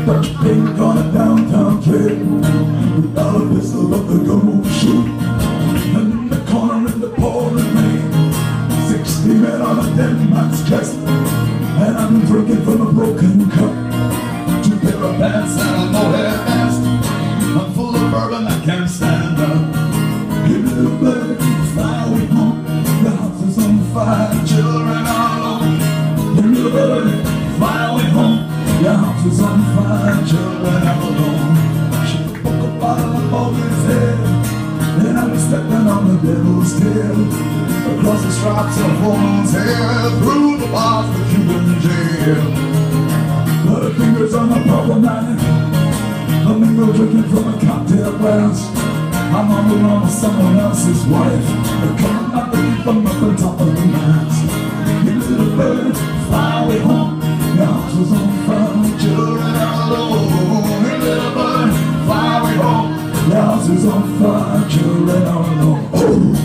pink on a downtown trail. Without a pistol up the gun won't shoot. In the corner in the pouring rain, 60 men on a dead man's chest. And I'm drinking from a broken cup. 2 pair of pants and a mohair vest. I'm full of bourbon, I can't stand up. Give me the blood, fly away home. The house is on fire, children are alone. Give me the blood, fly away home. Your house is on fire, children are alone. She broke a bottle over his head. Then I was stepping on the devil's tail. Across the stripes of a woman's hair. Through the bars of the Cuban jail. But her fingers are not problematic. Flamingo drinking from a cocktail glass. I'm on the run with someone else's wife. They're coming out to keep them up on top of the mast. You little bird, fly away home. Your house was on fire, children are alone. You little bird, fly away home. Your house is on fire, children are alone. Oh.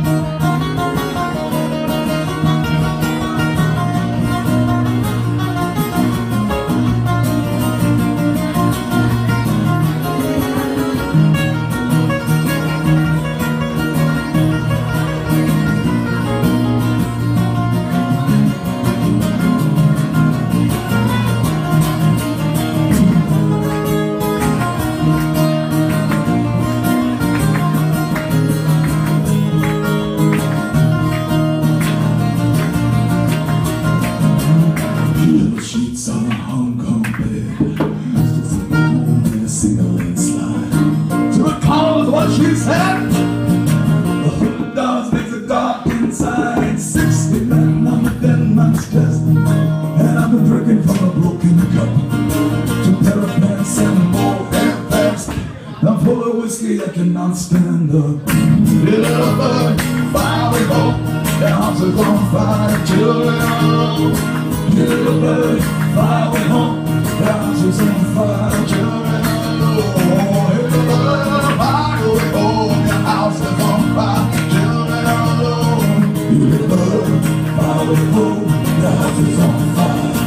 She said, the hood dogs makes it dark inside. 60 men on the dead man's chest. And I've been drinking from a broken cup. 2 pair of pants and a mohair vest. I'm full of whiskey, I cannot stand up. Little bird, fire we go. The house is on fire, children are alone. Little bird, fire we home. The house is on fire, children are alone. Little bird, fire we home. Your house is on fire, children are alone. Little bird, fire we home. The house is on fire.